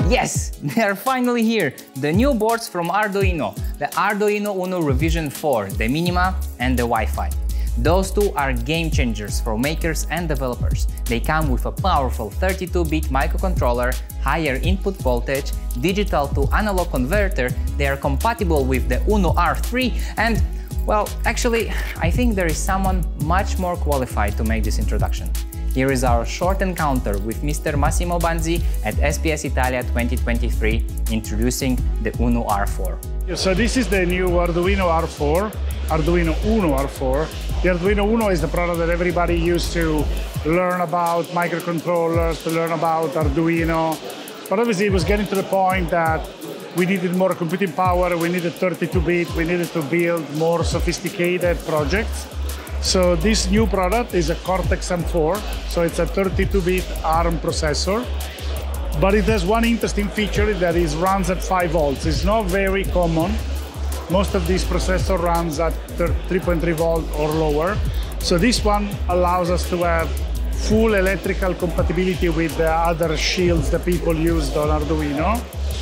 Yes, they are finally here! The new boards from Arduino, the Arduino Uno Revision 4, the Minima and the Wi-Fi. Those two are game changers for makers and developers. They come with a powerful 32-bit microcontroller, higher input voltage, digital to analog converter, they are compatible with the Uno R3 and, well, actually, I think there is someone much more qualified to make this introduction. Here is our short encounter with Mr. Massimo Banzi at SPS Italia 2023, introducing the Uno R4. So this is the new Arduino R4, Arduino Uno R4. The Arduino Uno is the product that everybody used to learn about microcontrollers, to learn about Arduino. But obviously it was getting to the point that we needed more computing power, we needed 32-bit, we needed to build more sophisticated projects. So this new product is a Cortex M4, so it's a 32-bit ARM processor. But it has one interesting feature that is runs at 5 volts. It's not very common. Most of these processors runs at 3.3 volt or lower. So this one allows us to have full electrical compatibility with the other shields that people used on Arduino.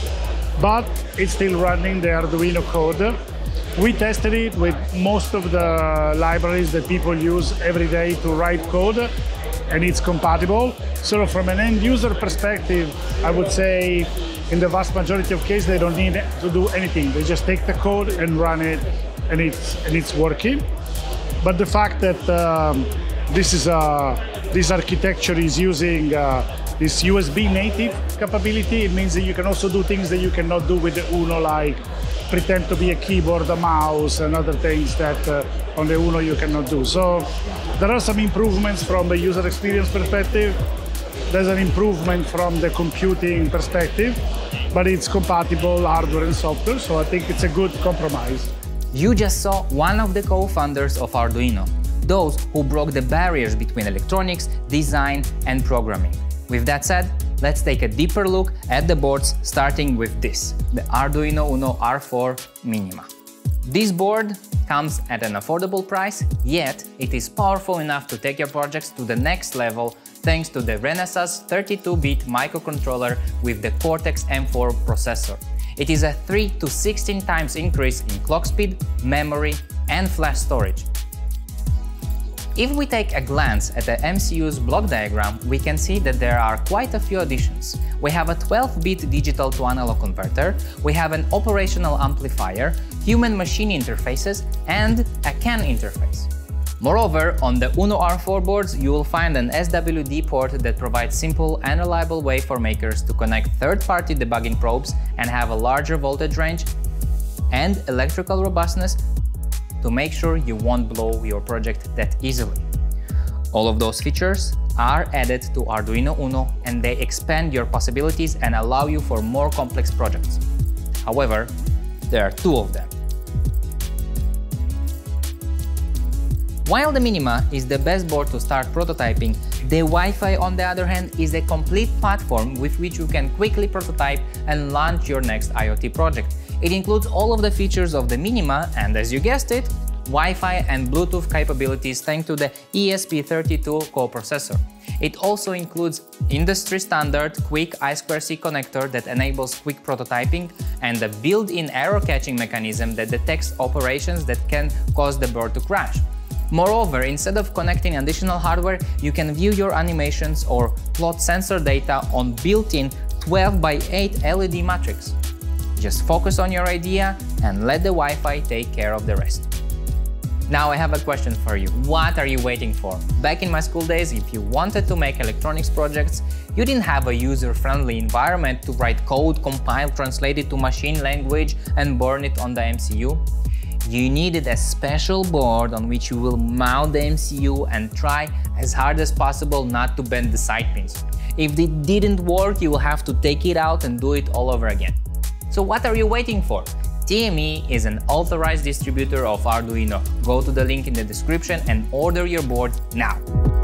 But it's still running the Arduino code. We tested it with most of the libraries that people use every day to write code, and it's compatible. So from an end user perspective, I would say in the vast majority of cases, they don't need to do anything. They just take the code and run it, and it's working. But the fact that this architecture is using this USB native capability, it means that you can also do things that you cannot do with the Uno, like pretend to be a keyboard, a mouse, and other things that on the Uno you cannot do. So there are some improvements from the user experience perspective. There's an improvement from the computing perspective, but it's compatible hardware and software, so I think it's a good compromise. You just saw one of the co-founders of Arduino, those who broke the barriers between electronics, design, and programming. With that said, let's take a deeper look at the boards, starting with this, the Arduino Uno R4 Minima. This board comes at an affordable price, yet it is powerful enough to take your projects to the next level thanks to the Renesas 32-bit microcontroller with the Cortex M4 processor. It is a 3 to 16 times increase in clock speed, memory, and flash storage. If we take a glance at the MCU's block diagram, we can see that there are quite a few additions. We have a 12-bit digital to analog converter, we have an operational amplifier, human-machine interfaces, and a CAN interface. Moreover, on the Uno R4 boards, you will find an SWD port that provides simple and reliable way for makers to connect third-party debugging probes and have a larger voltage range and electrical robustness to make sure you won't blow your project that easily. All of those features are added to Arduino Uno, and they expand your possibilities and allow you for more complex projects. However, there are two of them. While the Minima is the best board to start prototyping, the Wi-Fi, on the other hand, is a complete platform with which you can quickly prototype and launch your next IoT project. It includes all of the features of the Minima and, as you guessed it, Wi-Fi and Bluetooth capabilities thanks to the ESP32 coprocessor. It also includes industry-standard quick I2C connector that enables quick prototyping and a built-in error catching mechanism that detects operations that can cause the board to crash. Moreover, instead of connecting additional hardware, you can view your animations or plot sensor data on built-in 12x8 LED matrix. Just focus on your idea and let the Wi-Fi take care of the rest. Now I have a question for you. What are you waiting for? Back in my school days, if you wanted to make electronics projects, you didn't have a user-friendly environment to write code, compile, translate it to machine language, and burn it on the MCU. You needed a special board on which you will mount the MCU and try as hard as possible not to bend the side pins. If it didn't work, you will have to take it out and do it all over again. So what are you waiting for? TME is an authorized distributor of Arduino. Go to the link in the description and order your board now.